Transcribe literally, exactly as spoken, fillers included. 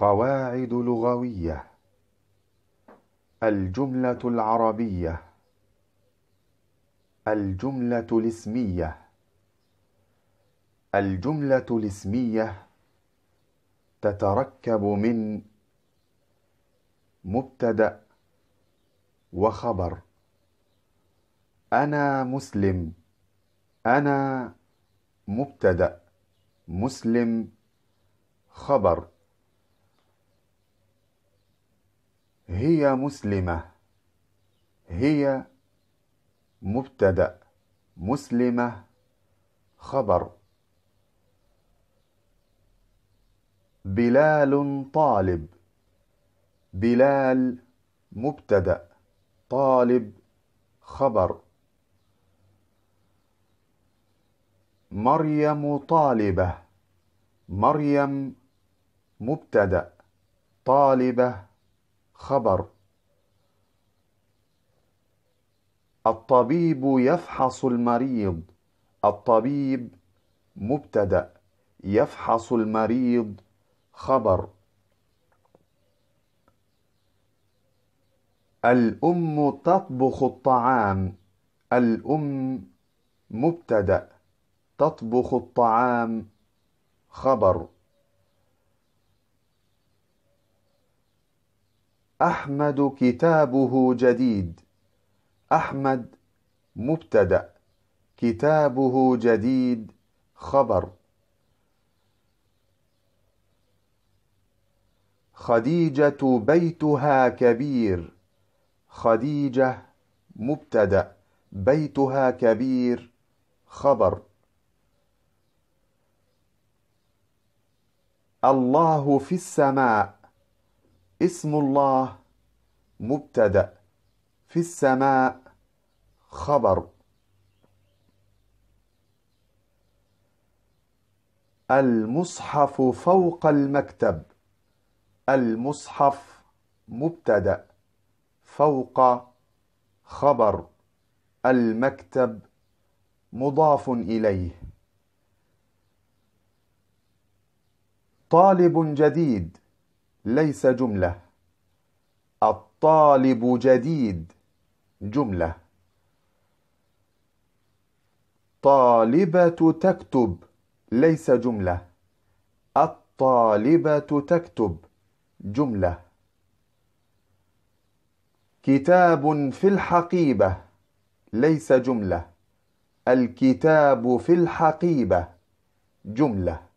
قواعد لغوية. الجملة العربية. الجملة الاسمية. الجملة الاسمية تتركب من مبتدأ وخبر. أنا مسلم. أنا مبتدأ، مسلم خبر. هي مسلمة. هي مبتدأ، مسلمة خبر. بلال طالب. بلال مبتدأ، طالب خبر. مريم طالبة. مريم مبتدأ، طالبة خبر. الطبيب يفحص المريض. الطبيب مبتدأ، يفحص المريض خبر. الأم تطبخ الطعام. الأم مبتدأ، تطبخ الطعام خبر. أحمد كتابه جديد. أحمد مبتدأ، كتابه جديد خبر. خديجة بيتها كبير. خديجة مبتدأ، بيتها كبير خبر. الله في السماء. اسم الله مبتدأ، في السماء خبر. المصحف فوق المكتب. المصحف مبتدأ، فوق خبر. المكتب مضاف إليه. طالب جديد ليس جملة. الطالب جديد جملة. طالبة تكتب ليس جملة. الطالبة تكتب جملة. كتاب في الحقيبة ليس جملة. الكتاب في الحقيبة جملة.